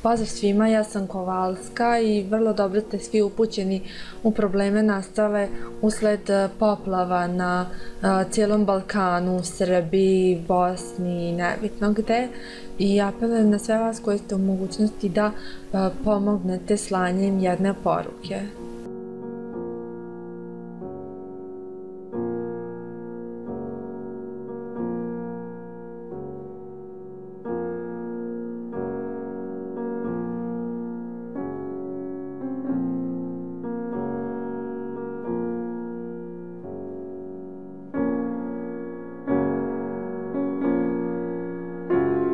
Pozdrav svima, ja sam Kovalska i vrlo dobro ste svi upućeni u probleme nastale usled poplava na cijelom Balkanu, Srbiji, Bosni, nebitno gde. I apelujem na sve vas koji ste u mogućnosti da pomognete slanjem jedne poruke.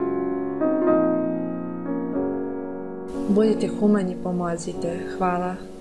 Budite humani, pomozite. Hvala.